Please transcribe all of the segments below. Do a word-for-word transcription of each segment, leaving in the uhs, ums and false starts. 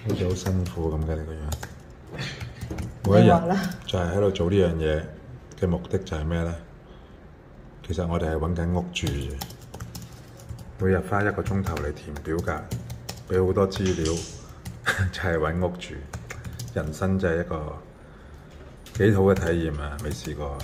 好似好辛苦咁嘅你個樣。每一日就係喺度做呢樣嘢嘅目的就係咩咧？其實我哋係揾緊屋住嘅，每日花一個鐘頭嚟填表格，俾好多資料，就係揾屋住。人生就係一個幾好嘅體驗啊！未試過。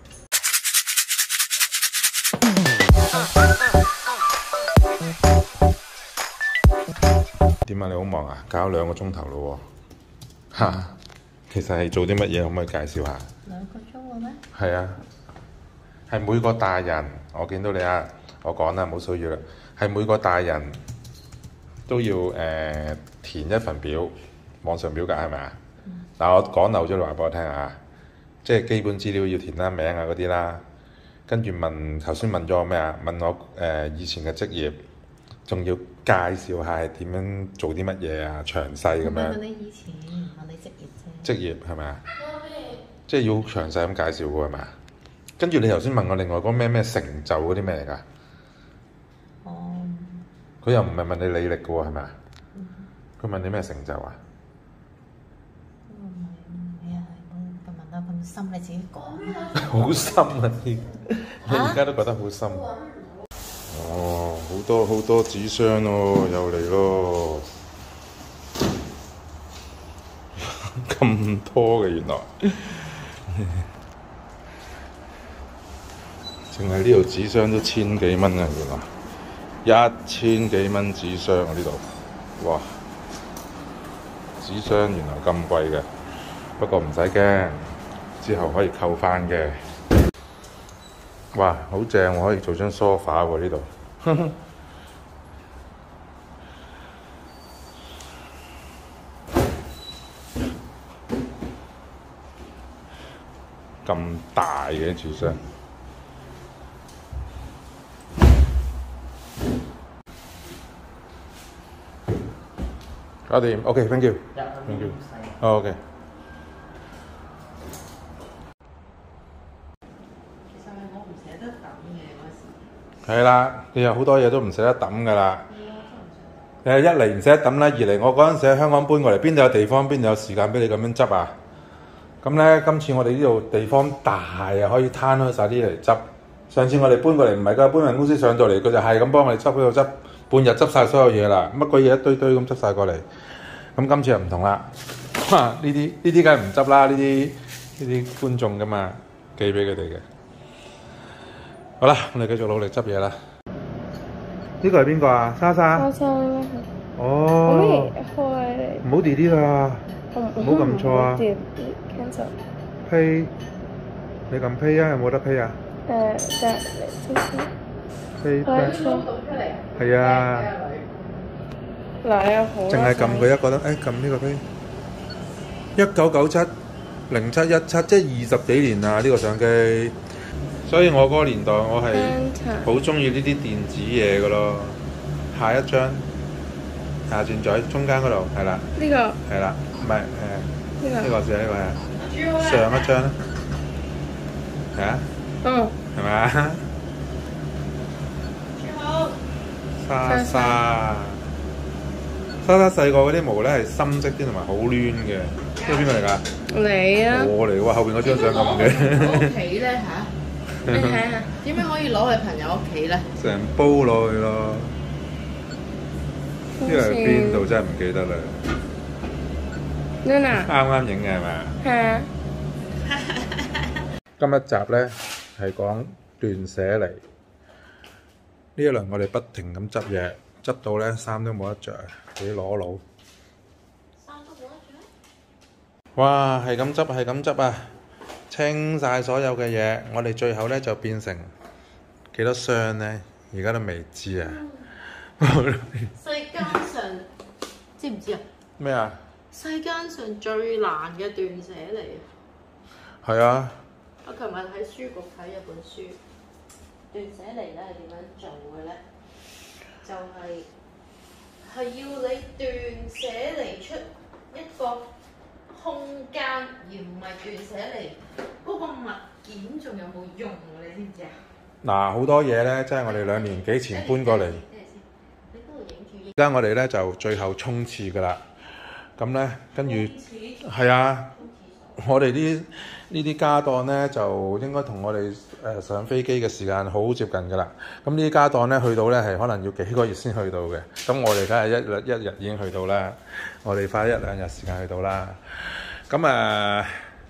點啊？你好忙啊？搞兩個鐘頭咯喎！嚇，其實係做啲乜嘢？可唔可以介紹下？ 兩個鐘嘅咩？ 係啊，係每個大人，我見到你啊，我講啦，冇需要啦。係每個大人都要誒、呃、填一份表，網上表格係咪啊？嗱、嗯，我講漏咗，你話俾我聽啊，即係基本資料要填啦，名啊嗰啲啦，跟住問頭先問咗我咩啊？問我誒、呃、以前嘅職業。仲要介紹下係點樣做啲乜嘢啊，詳細咁樣。 問你以前，問你職業啫。職業係咪啊？即係要詳細咁介紹嘅係咪啊？跟住你頭先問我另外嗰咩咩成就嗰啲咩嚟㗎？ 哦。 佢又唔係問你履歷嘅喎係咪啊？佢、嗯、問你咩成就啊？ 唔係你係咁問得咁深，你自己講啦。 好深啊！啲你而家都覺得好深。哦，好多好多紙箱咯，又嚟咯，咁多嘅原來，淨係呢度紙箱都千幾蚊啊！原來一千幾蚊紙箱啊！呢度，哇！紙箱原來咁貴嘅，不過唔使驚，之後可以扣返嘅。哇，好正喎！可以做張梳化喎呢度。咁大嘅紙箱，搞掂。OK，thank you。thank you。哦，OK。係啦，你有好多嘢都唔捨得抌㗎啦。誒，一嚟唔捨得抌啦，二嚟我嗰陣時喺香港搬過嚟，邊度有地方，邊度有時間俾你咁樣執啊？咁咧，今次我哋呢度地方大啊，可以攤開晒啲嚟執。上次我哋搬過嚟唔係㗎，搬運公司上到嚟，佢就係咁幫我哋執，喺度執，半日執晒所有嘢啦，乜鬼嘢一堆堆咁執晒過嚟。咁今次又唔同啦，呢啲呢啲梗係唔執啦，呢啲呢啲觀眾㗎嘛，寄俾佢哋嘅。好啦，我哋繼續努力執嘢啦。呢個係邊個啊？莎莎。莎莎。哦。唔好 delete 啊！唔好撳錯啊 ！cancel。 Pay。你撳 Pay 啊？有冇得 Pay 啊？ 誒，得嚟先先。 Pay back。係啊。 嗱啊，好。 淨係撳佢一個得，誒撳呢個 Pay。一九九七零七一七，即係二十幾年啦！呢個相機。所以我嗰個年代，我係好中意呢啲電子嘢嘅咯。下一張，下轉嘴，中間嗰度係啦。呢個係啦，唔係誒，呢個呢個先係呢個係。上一張咧，係啊。嗯。係咪啊？莎莎，莎莎細個嗰啲毛咧係深色啲同埋好攣嘅。呢個邊個嚟㗎？ 你啊。我嚟喎，後邊嗰張相咁嘅。 屋企咧嚇？你睇下，點樣可以攞去朋友屋企咧？ 成煲落去咯，呢個係邊度真係唔記得啦。 Nana， 啱啱影嘅係咪啊？係啊。今一集咧係講斷捨離。呢一輪我哋不停咁執嘢，執到咧衫都冇得着，幾裸佬。衫都冇得着？哇！係咁執，係咁執啊！清晒所有嘅嘢，我哋最後咧就變成幾多箱咧？而家都未知啊！ 世間上知唔知啊？ 咩啊？ 世間上最難嘅斷捨離。 係啊！ 我琴日喺書局睇一本書，斷捨離咧係點樣做嘅咧？就係、係、係要你斷捨離出一個空間，而唔係斷捨離嗰個物件仲有冇用啊？你知唔知啊？ 嗱，好多嘢咧，即係我哋兩年幾前搬過嚟。而家我哋咧就最後衝刺㗎啦。 咁咧跟住係啊，我哋啲呢啲家當咧就應該同我哋誒、呃、上飛機嘅時間好接近㗎啦。咁呢啲家當咧去到咧係可能要幾個月先去到嘅。咁我哋梗係一日一日已經去到啦。我哋花一兩日時間去到啦。咁啊，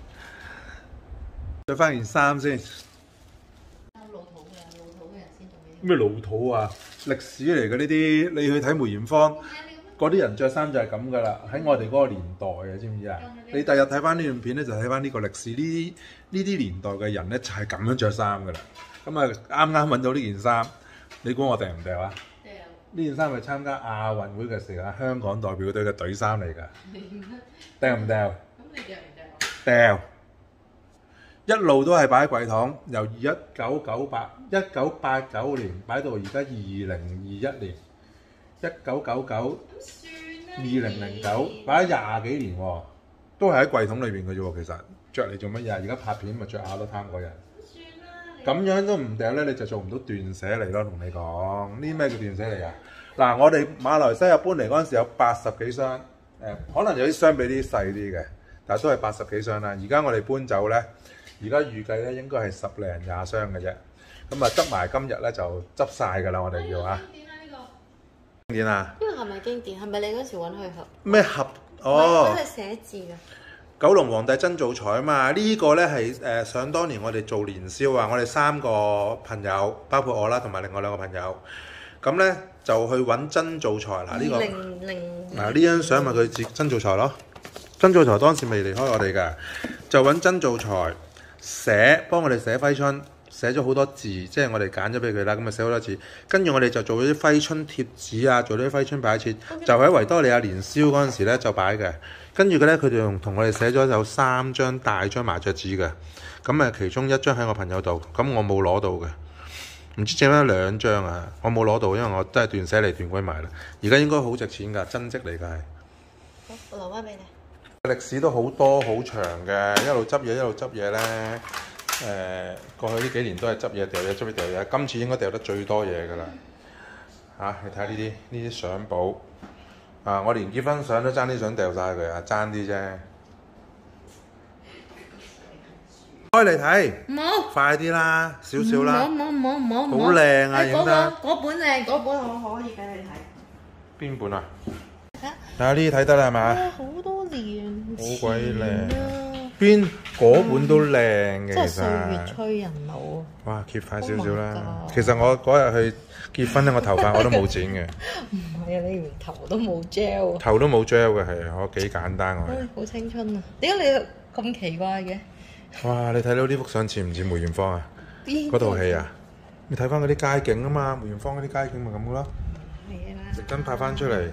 著翻件衫先。 老土嘅，老土嘅人先做呢啲。 咩老土啊？歷史嚟嘅呢啲，你去睇梅艷芳，嗰啲人着衫就係咁噶啦。喺我哋嗰個年代嘅，知唔知啊？你第日睇翻呢段片咧，就睇翻呢個歷史。呢啲呢啲年代嘅人咧，就係咁樣着衫噶啦。咁啊，啱啱揾到呢件衫，你估我訂唔訂啊？訂。呢件衫係參加亞運會嘅時候，香港代表隊嘅隊衫嚟㗎。訂唔訂？咁你訂唔訂？訂。一路都係擺喺櫃桶，由一九九八一九八九年擺到而家二零二一年，一九九九二零零九擺咗廿幾年喎，都係喺櫃桶裏邊嘅啫喎。其實着嚟做乜嘢？而家拍片咪着下都貪過人。咁樣都唔訂咧，你就做唔到斷捨離咯。同你講，呢咩叫斷捨離啊？嗱，我哋馬來西亞搬嚟嗰陣時有八十幾箱，誒、呃，可能有啲箱比啲細啲嘅，但係都係八十幾箱啦。而家我哋搬走咧。而家預計咧應該係十零廿箱嘅啫，咁啊執埋今日咧就執晒㗎啦，我哋要啊。經典啊呢個。經典啊？呢個係咪經典？係咪你嗰時揾佢盒？咩盒？哦。嗰係寫字㗎。九龍皇帝真造材啊嘛，呢、這個咧係誒想當年我哋做年宵啊，我哋三個朋友，包括我啦，同埋另外兩個朋友，咁咧就去揾真造材嗱呢個。零零。嗱呢張相咪佢自真造材咯，真造材當時未離開我哋㗎，就揾真造材。寫幫我哋寫揮春，寫咗好多字，即係我哋揀咗俾佢啦。咁啊寫好多字，跟住我哋就做咗啲揮春貼紙啊，做咗啲揮春擺設，就喺維多利亞年宵嗰陣時咧就擺嘅。跟住嘅咧，佢哋同同我哋寫咗有三張大張麻雀紙嘅。咁啊，其中一張喺我朋友度，咁我冇攞到嘅。唔知借翻兩張啊，我冇攞到，因為我都係斷捨離斷鬼埋啦。而家應該好值錢㗎，真跡嚟㗎係。好，我留翻俾你。歷史都好多好長嘅，一路執嘢一路執嘢咧。誒、呃，過去呢幾年都係執嘢掉嘢執嘢掉嘢，今次應該掉得最多嘢㗎啦。嚇、啊，你睇下呢啲呢啲相簿啊！我連結婚相都爭啲想掉晒佢啊，爭啲啫。開嚟睇，唔好，快啲啦，少少啦，唔好唔好唔好唔好，好靚啊，影得嗰本靚，嗰本我可以俾你睇。邊本啊？睇下呢啲睇得啦係咪？好多年，好鬼靚。邊嗰本都靚嘅，其實。歲月催人老。哇！揭快少少啦。其實我嗰日去結婚咧，我頭髮我都冇剪嘅。唔係啊，你連頭都冇 gel。頭都冇 gel 嘅係，我幾簡單我。好青春啊！點解你咁奇怪嘅？哇！你睇到呢幅相似唔似梅艷芳啊？嗰套戲啊？你睇翻嗰啲街景啊嘛，梅艷芳嗰啲街景咪咁嘅咯。係啦。特登拍翻出嚟。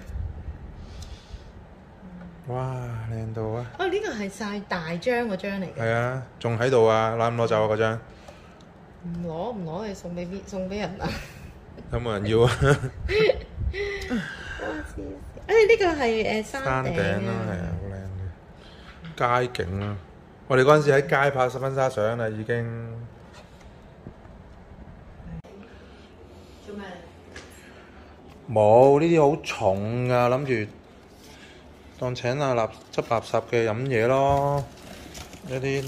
哇，靚到啊！哦，呢個係晒大張嗰張嚟嘅。係啊，仲喺度啊，攞唔攞走啊嗰張？唔攞唔攞，你送俾邊？送俾人啊？有冇人要啊？誒，呢個係誒山頂啊，係啊，好靚嘅街景啊！我哋嗰陣時喺街拍十婚紗相啦，已經。做咩？冇，呢啲好重啊，諗住。當請阿垃執垃圾嘅飲嘢咯，一啲。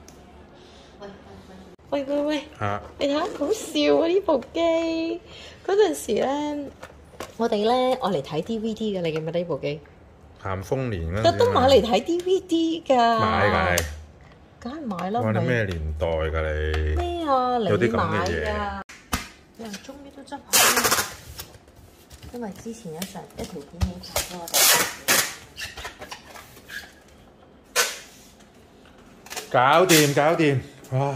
喂喂喂！嚇！你睇下好笑啊！呢部機嗰陣時咧，我哋咧愛嚟睇 D V D 嘅，你記唔記得呢部機？咸豐年嗰陣時。特登買嚟睇 D V D 㗎。買㗎。梗係買啦！哇！你咩年代㗎你？咩啊？你買㗎？你人終於都執好啦，因為之前一成一條片已經拍咗我哋。搞掂，搞掂，哇！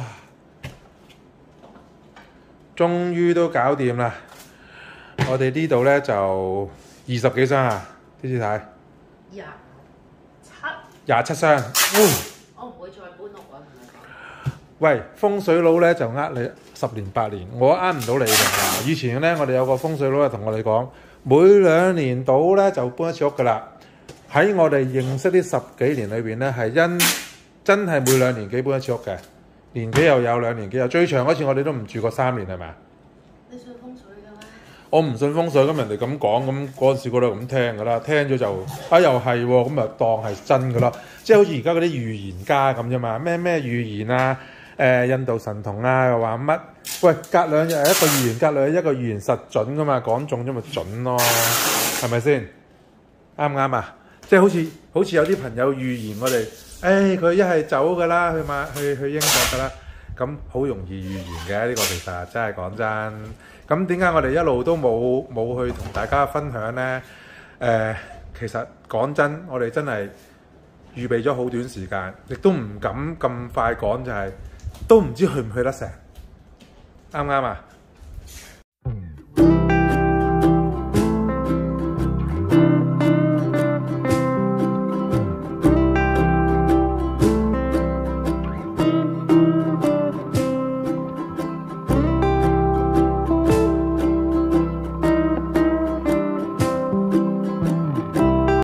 終於都搞掂啦！我哋呢度咧就二十幾箱啊，啲師太。廿七。廿七箱。我唔會再搬屋啊，同你講。喂，風水佬咧就呃你十年八年，我呃唔到你㗎。以前咧，我哋有個風水佬就同我哋講，每兩年到咧就搬一次屋㗎啦。喺我哋認識呢十幾年裏邊咧，係因真係每兩年幾搬一次屋嘅，年幾又有兩年幾有，最長嗰次我哋都唔住過三年係咪？你信風水㗎咩？ 我唔信風水，咁人哋咁講，咁嗰陣時我都咁聽㗎啦，聽咗就啊又係喎，咁啊當係真㗎啦。即係好似而家嗰啲預言家咁啫嘛，咩咩預言啊，誒、呃、印度神童啊，又話乜？喂，隔兩日一個預言，隔兩日一個預言實準㗎嘛，講中咗咪準咯，係咪先？啱唔啱啊？即係好似好似有啲朋友預言我哋，誒佢一係走㗎啦，去馬去去英國㗎啦，咁好容易預言嘅呢個其實真係講真。咁點解我哋一路都冇冇去同大家分享呢？誒、呃，其實講真，我哋真係預備咗好短時間，亦都唔敢咁快講，就係、是、都唔知去唔去得成，啱唔啱啊？